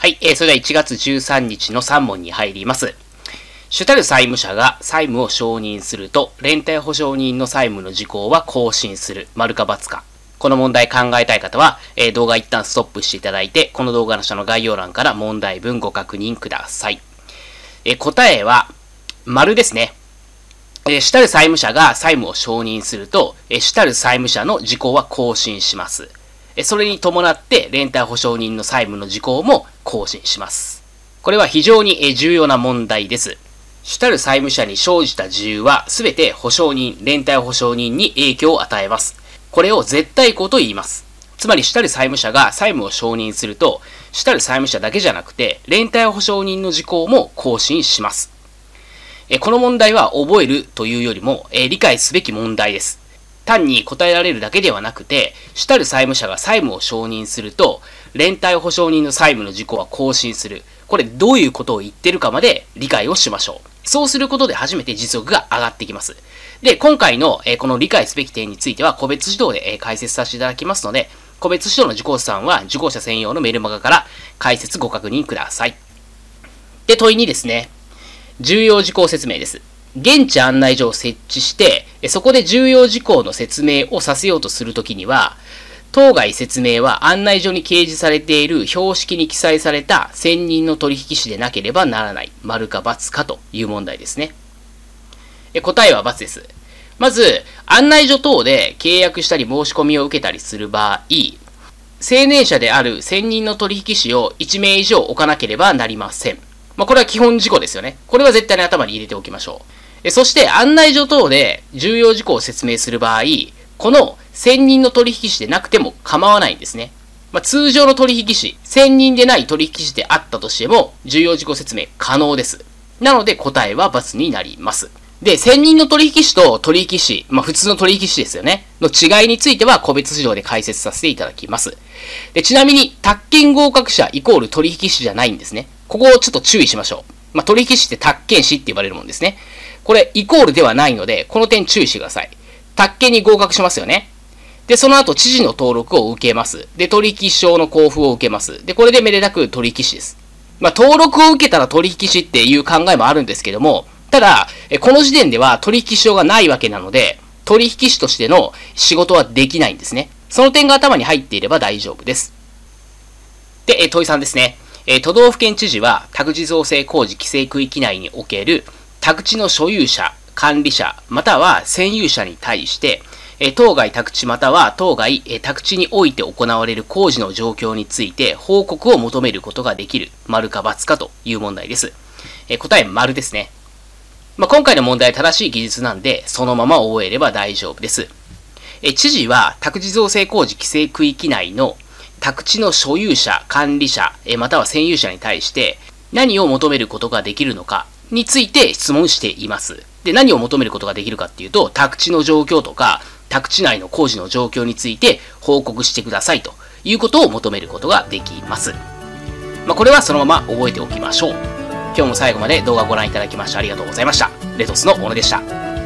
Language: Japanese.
はい、それでは1月13日の3問に入ります。主たる債務者が債務を承認すると、連帯保証人の債務の時効は更新する。丸か×か。この問題考えたい方は、動画一旦ストップしていただいて、この動画の下の概要欄から問題文ご確認ください。答えは、丸ですね。主たる債務者が債務を承認すると、主たる債務者の時効は更新します。それに伴って、連帯保証人の債務の時効も更新します。これは非常に重要な問題です。主たる債務者に生じた事由は、すべて保証人、連帯保証人に影響を与えます。これを絶対項と言います。つまり、主たる債務者が債務を承認すると、主たる債務者だけじゃなくて、連帯保証人の時効も更新します。この問題は覚えるというよりも、理解すべき問題です。単に答えられるだけではなくて、主たる債務者が債務を承認すると、連帯保証人の債務の時効は更新する。これどういうことを言ってるかまで理解をしましょう。そうすることで初めて実力が上がってきます。で、今回のこの理解すべき点については個別指導で解説させていただきますので、個別指導の受講者さんは受講者専用のメルマガから解説ご確認ください。で、問い2ですね。重要事項説明です。現地案内所を設置して、そこで重要事項の説明をさせようとするときには、当該説明は案内所に掲示されている標識に記載された専任の取引士でなければならない。丸か×かという問題ですね。答えは×です。まず、案内所等で契約したり申し込みを受けたりする場合、青年者である専任の取引士を1名以上置かなければなりません。これは基本事項ですよね。これは絶対に頭に入れておきましょう。そして案内所等で重要事項を説明する場合、この専任の取引士でなくても構わないんですね。通常の取引士、専任でない取引士であったとしても、重要事項説明可能です。なので答えは×になります。で、専任の取引士と取引士、普通の取引士ですよね。の違いについては個別指導で解説させていただきます。で、ちなみに、宅建合格者イコール取引士じゃないんですね。ここをちょっと注意しましょう。取引士って宅建士って言われるもんですね。これ、イコールではないので、この点注意してください。宅建に合格しますよね。で、その後、知事の登録を受けます。で、取引証の交付を受けます。で、これでめでたく取引士です。登録を受けたら取引士っていう考えもあるんですけども、ただ、この時点では取引証がないわけなので、取引士としての仕事はできないんですね。その点が頭に入っていれば大丈夫です。で、問い3ですね。都道府県知事は宅地造成工事規制区域内における宅地の所有者、管理者、または占有者に対して、当該宅地または当該宅地において行われる工事の状況について報告を求めることができる。丸か×かという問題です。答え丸ですね。今回の問題は正しい記述なんで、そのまま覚えれば大丈夫です。知事は宅地造成工事規制区域内の宅地の所有者、管理者、または占有者に対して何を求めることができるのかについて質問しています。で、何を求めることができるかっていうと、宅地の状況とか、宅地内の工事の状況について報告してくださいということを求めることができます。これはそのまま覚えておきましょう。今日も最後まで動画をご覧いただきましてありがとうございました。レトスの小野でした。